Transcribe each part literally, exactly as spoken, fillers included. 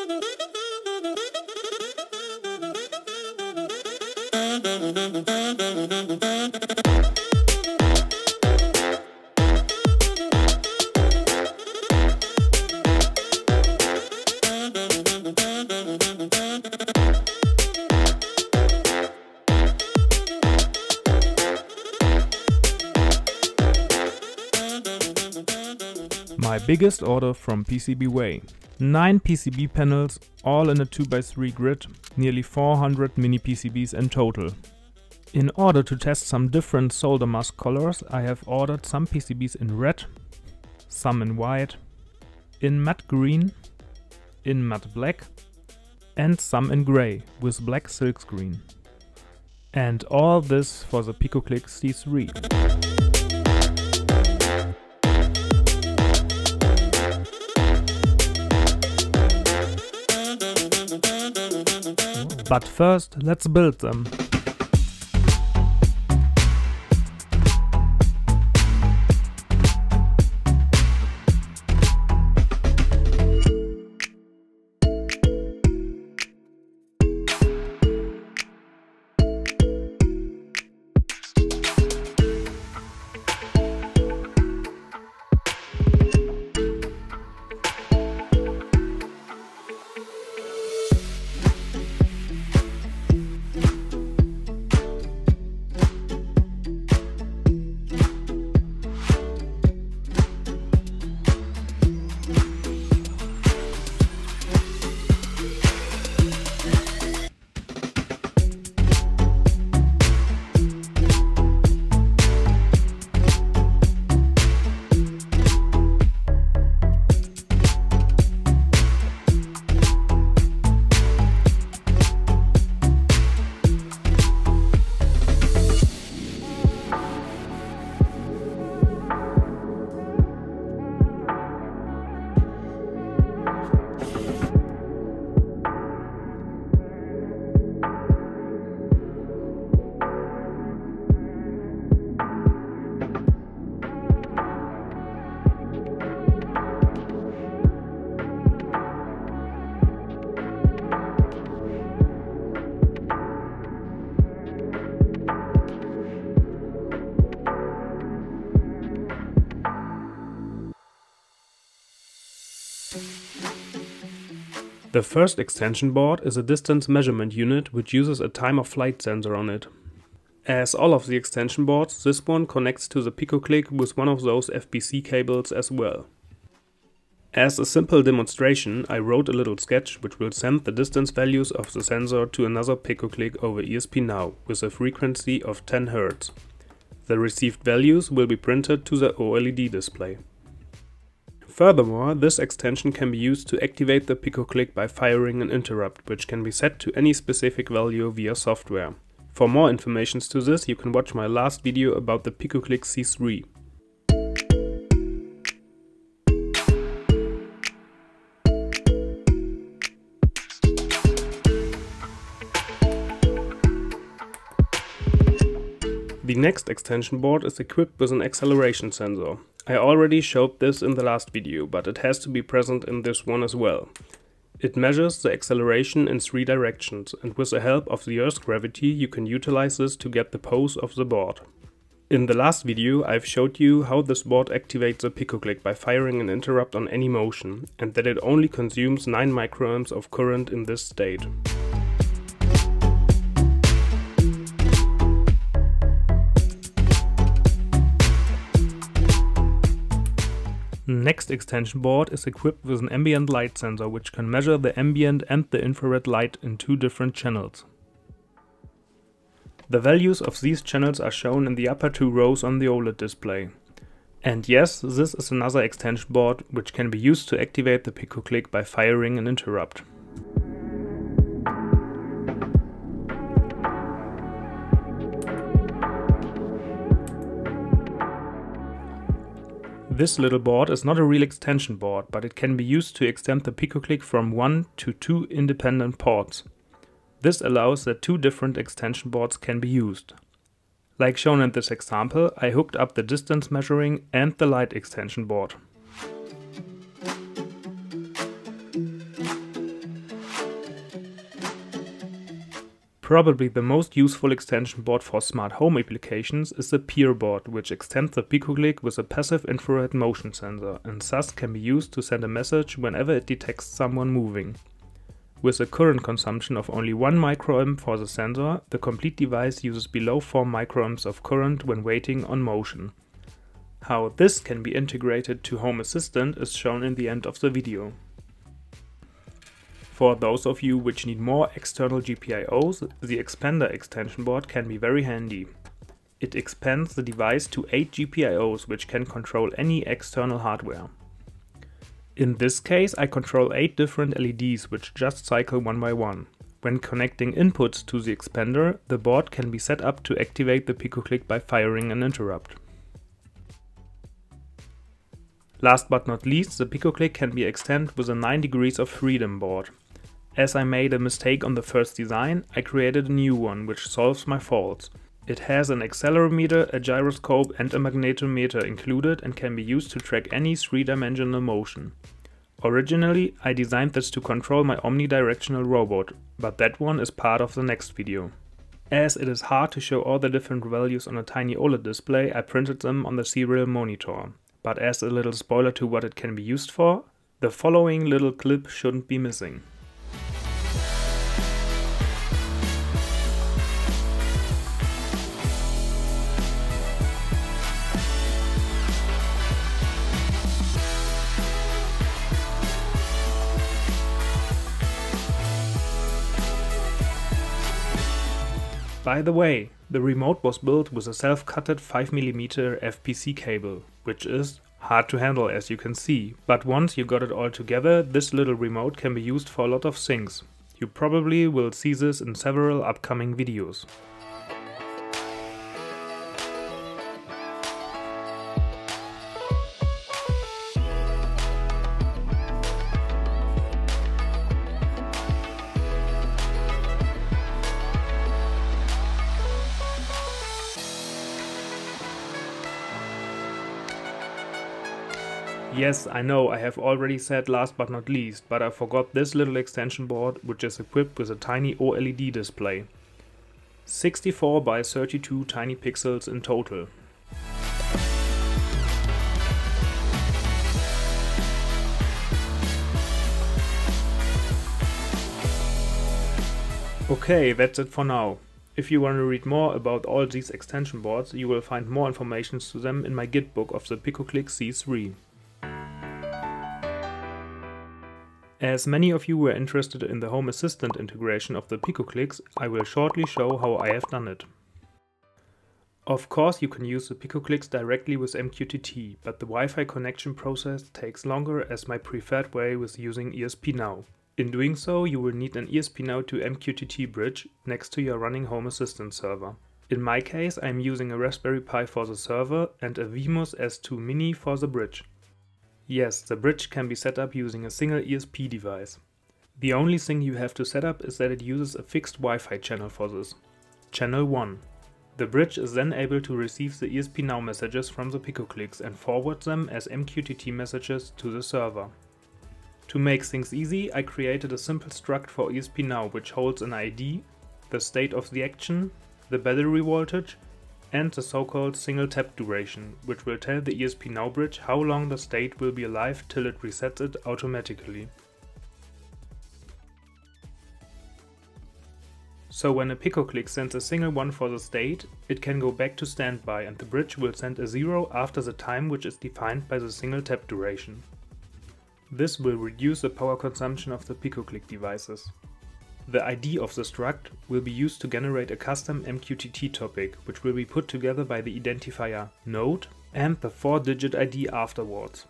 My biggest order from PCBWay. nine P C B panels, all in a two by three grid, nearly four hundred mini P C Bs in total. In order to test some different solder mask colors, I have ordered some P C Bs in red, some in white, in matte green, in matte black, and some in grey with black silkscreen. And all this for the Picoclick-C three. But first, let's build them. The first extension board is a distance measurement unit which uses a time-of-flight sensor on it. As all of the extension boards, this one connects to the Picoclick with one of those F B C cables as well. As a simple demonstration, I wrote a little sketch which will send the distance values of the sensor to another Picoclick over E S P now with a frequency of ten hertz. The received values will be printed to the O L E D display. Furthermore, this extension can be used to activate the Picoclick by firing an interrupt, which can be set to any specific value via software. For more information to this, you can watch my last video about the Picoclick-C three. The next extension board is equipped with an acceleration sensor. I already showed this in the last video, but it has to be present in this one as well. It measures the acceleration in three directions, and with the help of the Earth's gravity you can utilize this to get the pose of the board. In the last video I've showed you how this board activates the Picoclick by firing an interrupt on any motion, and that it only consumes nine microamps of current in this state. Next extension board is equipped with an ambient light sensor which can measure the ambient and the infrared light in two different channels. The values of these channels are shown in the upper two rows on the OLED display. And yes, this is another extension board which can be used to activate the Picoclick by firing an interrupt. This little board is not a real extension board, but it can be used to extend the Picoclick from one to two independent ports. This allows that two different extension boards can be used. Like shown in this example, I hooked up the distance measuring and the light extension board. Probably the most useful extension board for smart home applications is the Peer board, which extends the Picoclick with a passive infrared motion sensor and thus can be used to send a message whenever it detects someone moving. With a current consumption of only one microamp for the sensor, the complete device uses below four microamps of current when waiting on motion. How this can be integrated to Home Assistant is shown in the end of the video. For those of you which need more external G P I Os, the Expander extension board can be very handy. It expands the device to eight G P I Os which can control any external hardware. In this case I control eight different L E Ds which just cycle one by one. When connecting inputs to the expander, the board can be set up to activate the Picoclick by firing an interrupt. Last but not least, the Picoclick can be extended with a nine degrees of freedom board. As I made a mistake on the first design, I created a new one which solves my faults. It has an accelerometer, a gyroscope and a magnetometer included and can be used to track any three-dimensional motion. Originally, I designed this to control my omnidirectional robot, but that one is part of the next video. As it is hard to show all the different values on a tiny OLED display, I printed them on the serial monitor. But as a little spoiler to what it can be used for, the following little clip shouldn't be missing. By the way, the remote was built with a self-cutted five millimeter F P C cable, which is hard to handle as you can see, but once you got it all together, this little remote can be used for a lot of things. You probably will see this in several upcoming videos. Yes, I know I have already said last but not least, but I forgot this little extension board which is equipped with a tiny O L E D display. sixty-four by thirty-two tiny pixels in total. Okay, that's it for now. If you want to read more about all these extension boards, you will find more information to them in my Git book of the Picoclick C three. As many of you were interested in the Home Assistant integration of the Picoclicks, I will shortly show how I have done it. Of course you can use the Picoclicks directly with M Q T T, but the Wi-Fi connection process takes longer as my preferred way with using E S P Now. In doing so, you will need an E S P Now to M Q T T bridge next to your running Home Assistant server. In my case, I am using a Raspberry Pi for the server and a V MOS S two Mini for the bridge. Yes, the bridge can be set up using a single E S P device. The only thing you have to set up is that it uses a fixed Wi-Fi channel for this. Channel one. The bridge is then able to receive the E S P Now messages from the Picoclicks and forward them as M Q T T messages to the server. To make things easy, I created a simple struct for E S P Now which holds an I D, the state of the action, the battery voltage, and the so-called single tap duration, which will tell the E S P Now bridge how long the state will be alive till it resets it automatically. So when a Picoclick sends a single one for the state, it can go back to standby and the bridge will send a zero after the time which is defined by the single tap duration. This will reduce the power consumption of the Picoclick devices. The I D of the struct will be used to generate a custom M Q T T topic, which will be put together by the identifier node and the four digit I D afterwards.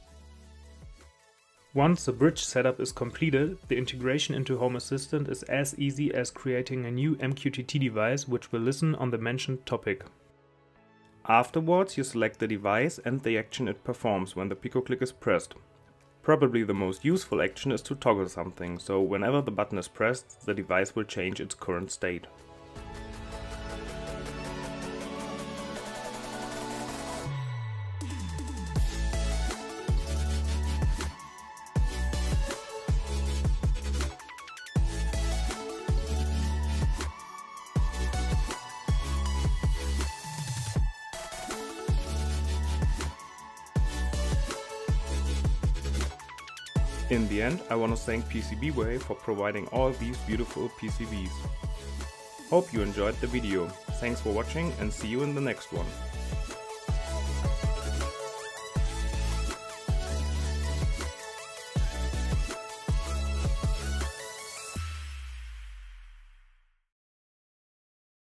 Once the bridge setup is completed, the integration into Home Assistant is as easy as creating a new M Q T T device which will listen on the mentioned topic. Afterwards, you select the device and the action it performs when the Picoclick is pressed. Probably the most useful action is to toggle something, so whenever the button is pressed, the device will change its current state. In the end, I want to thank PCBWay for providing all these beautiful P C Bs. Hope you enjoyed the video. Thanks for watching and see you in the next one.